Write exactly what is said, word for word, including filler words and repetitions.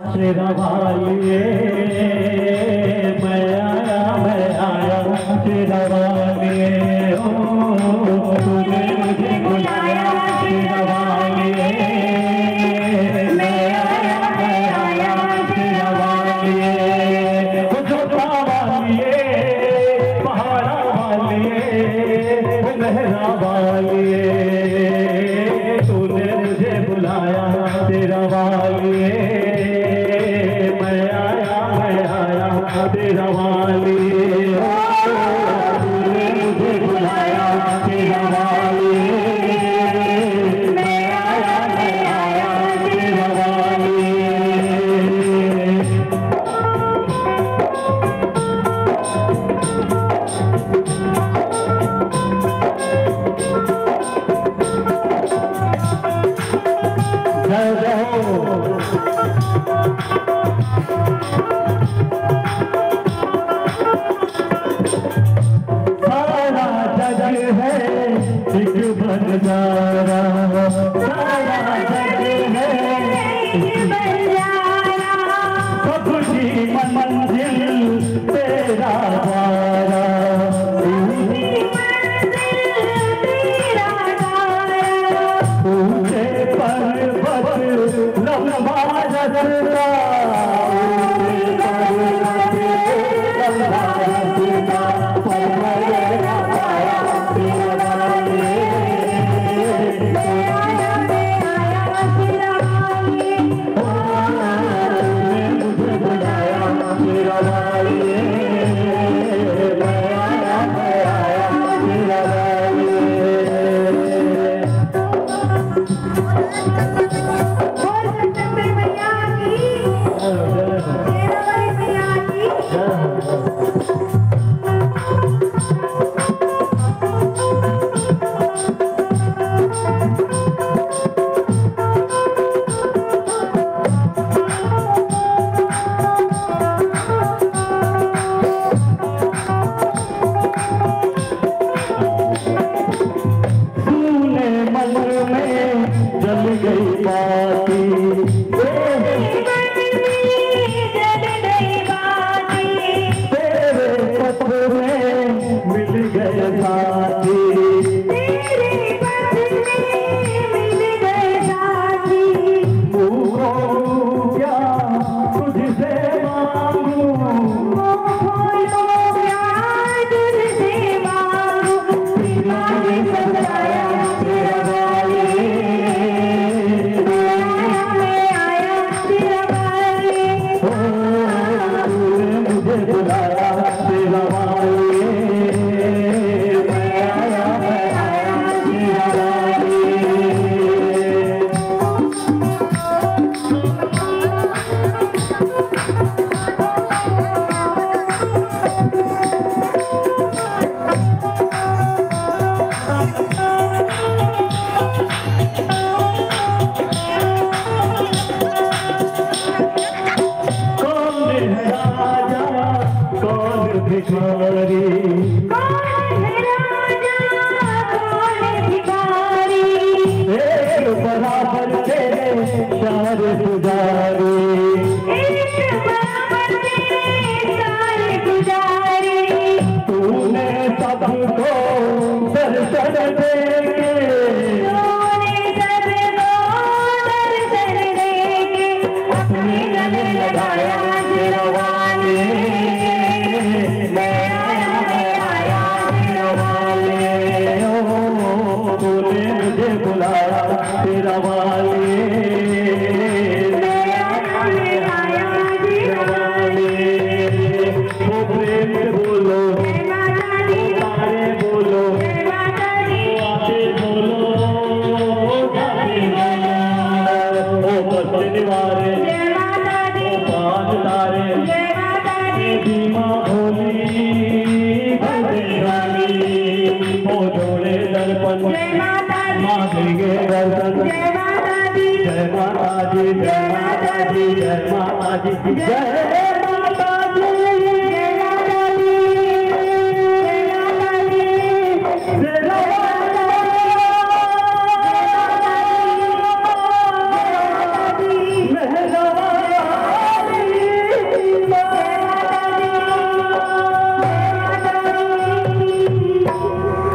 तेरा वालिए मैं आया मैं आया तेरा वालिए ओ तूने मुझे बुलाया तेरा वालिए मैं आया मैं आया तेरा वालिए ओ जोता वालिए पहाड़ा वालिए ओ मेहरा वालिए तूने मुझे बुलाया तेरा वालिए तेरा वालिए तूने मुझे बुलाया तेरा वालिए मैं आया मैं आया तेरा वालिए जय जय एक बंजारा सारा जग है एक बंजारा सब की मंजिल तेरा द्वारा ऊंचे पर्वत लंबा रास्ता जल गई बाती जल गई बाती तेरे पत्र में मिल गए साथी तेरे पत्र में मिल गए साथी वो क्या तुझसे मांगू वो क्या तुझसे मांगू तुम्हारे सजाया भिखारी कौन है राजा कौन भिखारी एक बराबर तेरे चार पुजारी एक बराबर तेरे चार पुजारी तूने सबको दर्शन देके तूने सबको दर्शन देके अपने गले लगाया तेरा वालिए तूने मुझे बुलाया तेरा वालिए मैं आया तेरा वालिए वो प्रेम से बोलो वो तारे बोलो आते बोलो वो बसने वाले वो पान तारे धीमा भोली वो जोड़े दर्पण मांगेंगे दर्शन जय माता दी जय माता दी जय माता दी जय माता